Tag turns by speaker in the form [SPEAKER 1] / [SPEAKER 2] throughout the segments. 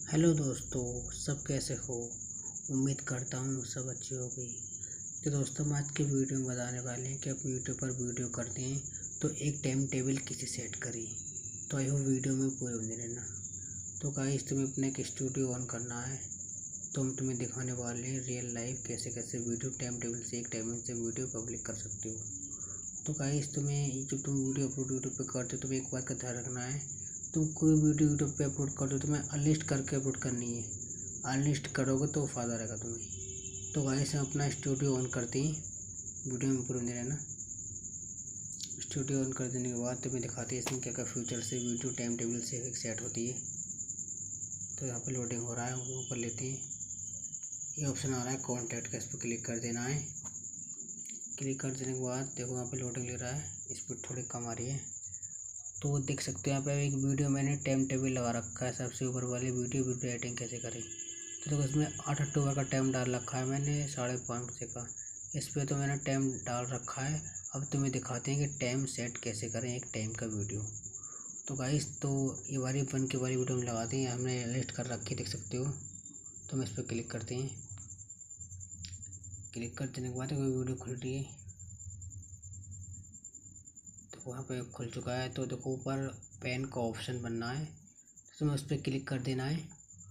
[SPEAKER 1] Hello दोस्तों, सब कैसे हो। उम्मीद करता हूँ सब अच्छी हो गई। तो दोस्तों, हम आज के वीडियो में बताने वाले हैं कि आप यूट्यूब पर वीडियो करते हैं तो एक टाइम टेबल कैसे सेट करें। तो आई होप वीडियो में पूरे बने रहना। तो गाइस, तुम्हें अपना एक स्टूडियो ऑन करना है। तो हम तुम्हें दिखाने वाले हैं रियल लाइफ कैसे कैसे वीडियो टाइम टेबल से एक टाइम से वीडियो पब्लिक कर सकते हो। तो गाइस, तुम्हें जब तुम वीडियो अपलोड यूट्यूब पे करते हो तो तुम्हें एक बात का ध्यान रखना है। तुम कोई वीडियो यूट्यूब पे अपलोड करते हो तो तुम्हें अनलिस्ट करके अपलोड करनी है। अनलिस्ट करोगे तो फ़ायदा रहेगा तुम्हें। तो गाइस, हम अपना स्टूडियो ऑन करते हैं। वीडियो में पूरा नहीं रहना। स्टूडियो ऑन कर देने के बाद तुम्हें दिखाते हैं इसमें क्या क्या फीचर से वीडियो टाइम टेबल से एक सेट होती है। तो यहाँ पर लोडिंग हो रहा है, ऊपर लेते हैं। ये ऑप्शन आ रहा है कॉन्टैक्ट का, इस पर क्लिक कर देना है। क्लिक कर देने के बाद देखो यहाँ पे लोडिंग ले रहा है, स्पीड थोड़ी कम आ रही है। तो देख सकते हो यहाँ पे एक वीडियो मैंने टाइम टेबल लगा रखा है, सबसे ऊपर वाली वीडियो एडिटिंग कैसे करें। तो देखो इसमें 8 अक्टूबर का टाइम डाल रखा है मैंने 5:30 बजे का। इस पर तो मैंने टाइम डाल रखा है। अब तुम्हें दिखाते हैं कि टाइम सेट कैसे करें एक टाइम का वीडियो। तो गाइस, तो ये वाली वन की वाली वीडियो में लगाते हैं, हमने लिस्ट कर रखी देख सकते हो। तो हम इस पर क्लिक करते हैं। क्लिक कर देने के बाद कोई वीडियो खुल रही है, तो वहाँ पे खुल चुका है। तो देखो ऊपर पेन का ऑप्शन बनना है, तो तुम्हें उस पर क्लिक कर देना है।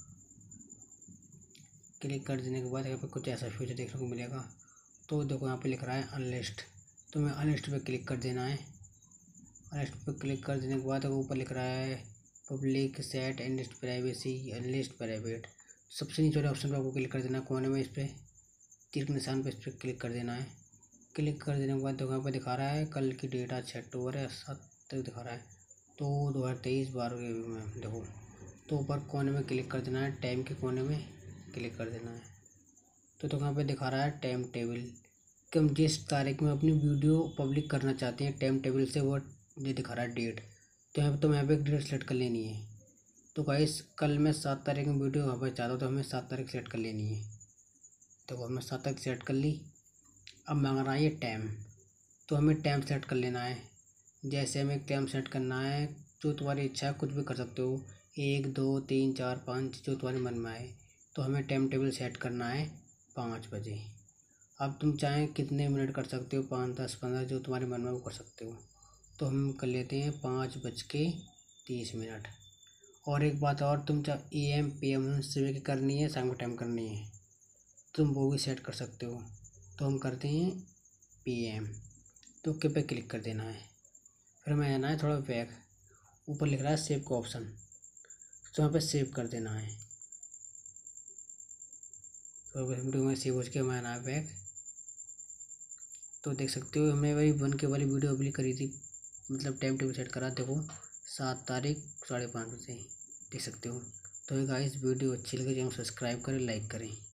[SPEAKER 1] क्लिक कर देने के बाद यहाँ पे कुछ ऐसा फीचर देखने को मिलेगा। तो देखो यहाँ पे लिख रहा है अनलिस्ट, तो मैं अनलिस्ट पे क्लिक कर देना है। अनलिस्ट पे क्लिक कर देने के बाद ऊपर लिख रहा है public set unlist privacy unlist private. सबसे नीचे वाले ऑप्शन पर आपको क्लिक कर देना है कोने में, इस पर तीर के निशान पर इस पर क्लिक कर देना है। क्लिक कर देने के बाद देखो यहाँ पर दिखा रहा है कल की डेट 6 अक्टूबर है 7 तक दिखा रहा है। तो 2023 12 में देखो, तो ऊपर कोने में क्लिक कर देना है, टाइम के कोने में क्लिक कर देना है। तो यहाँ पे दिखा रहा है टाइम टेबल कि हम जिस तारीख में अपनी वीडियो पब्लिक करना चाहते हैं टाइम टेबल से, वो ये दिखा रहा है डेट। तो यहाँ पे एक डेट सेलेक्ट कर लेनी है। तो गाइस, कल मैं 7 तारीख में वीडियो वहाँ पर चाहता हूँ, तो हमें 7 तारीख सेलेक्ट कर लेनी है। तो हमने 7 तारीख सेलेक्ट कर ली। अब मांग रहा है ये टाइम, तो हमें टाइम सेट कर लेना है। जैसे हमें टाइम सेट करना है, जो तुम्हारी इच्छा है कुछ भी कर सकते हो, 1 2 3 4 5 जो तुम्हारे मन में आए। तो हमें टाइम टेबल सेट करना है 5 बजे। अब तुम चाहें कितने मिनट कर सकते हो, 5 10 15 जो तुम्हारे मन में वो कर सकते हो। तो हम कर लेते हैं 5:30। और एक बात और, तुम चाहे AM PM सुबह की करनी है शाम का टाइम करनी है, तुम वो भी सेट कर सकते हो। तो हम करते हैं PM। तो ओके पे क्लिक कर देना है। फिर हमें आना है थोड़ा बैक, ऊपर लिख रहा है सेव का ऑप्शन, तो यहाँ पे सेव कर देना है। तो वीडियो में सेव हो चुके, हमें आना है बैक। तो देख सकते हो हमने वही वन के वाली वीडियो अपलोड करी थी, मतलब टाइम टेबल सेट करा। देखो 7 तारीख 5:30 बजे देख सकते हो। तो गाइस, वीडियो अच्छी लगी तो सब्सक्राइब करें, लाइक करें।